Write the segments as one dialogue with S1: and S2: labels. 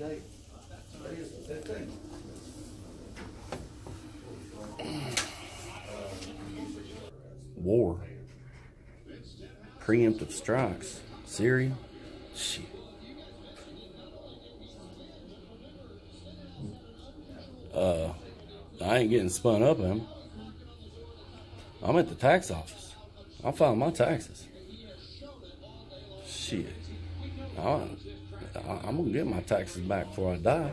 S1: date? Today is the 15th.
S2: War. Preemptive strikes. Syria? Shit. I ain't getting spun up in them. I'm at the tax office. I'll file my taxes. Shit. I'm gonna get my taxes back before I die.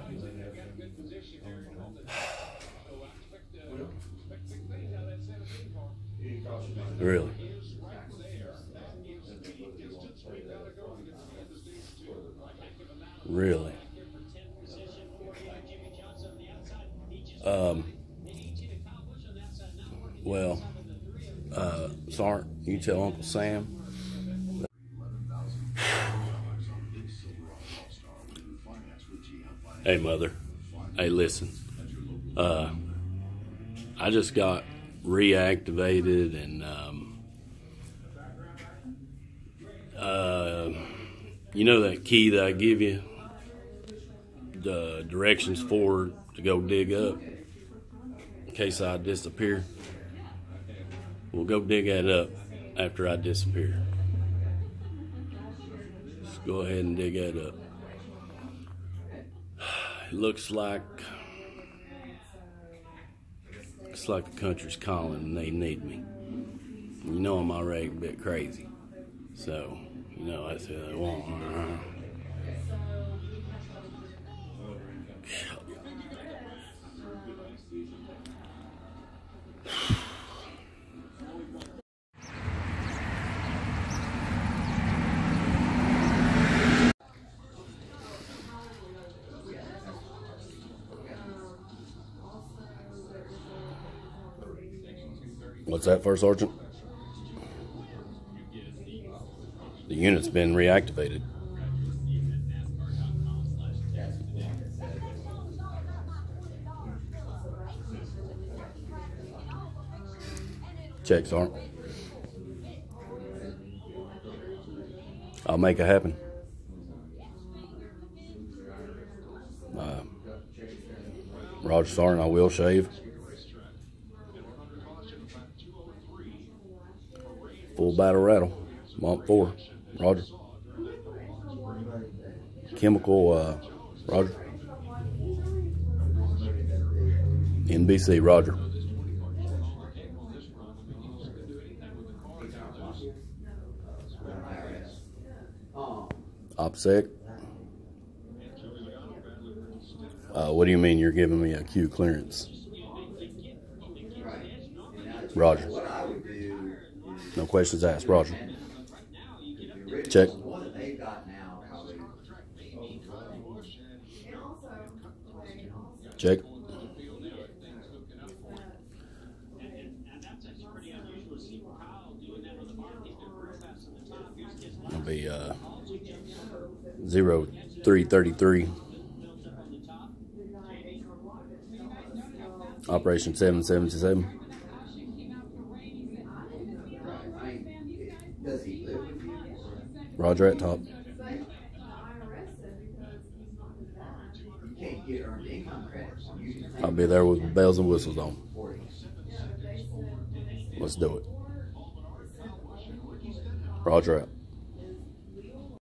S2: Really? Really? Well, Sark, you tell Uncle Sam. Hey, Mother. Hey, listen. I just got reactivated and, you know that key that I give you? The directions for to go dig up in case I disappear. We'll go dig that up after I disappear. Just go ahead and dig that up. It looks like the country's calling and they need me. You know I'm already a bit crazy, so you know that's what they want. What's that, First Sergeant? The unit's been reactivated. Check, Sergeant. I'll make it happen. Roger, Sergeant, I will shave. Full battle rattle. Month 4. Roger. Chemical, Roger. NBC, Roger. OPSEC. What do you mean you're giving me a Q clearance? Roger. No questions asked. Roger. Check. Check. It'll be 0333. Operation 777. Roger at top. I'll be there with bells and whistles on. Let's do it. Roger at.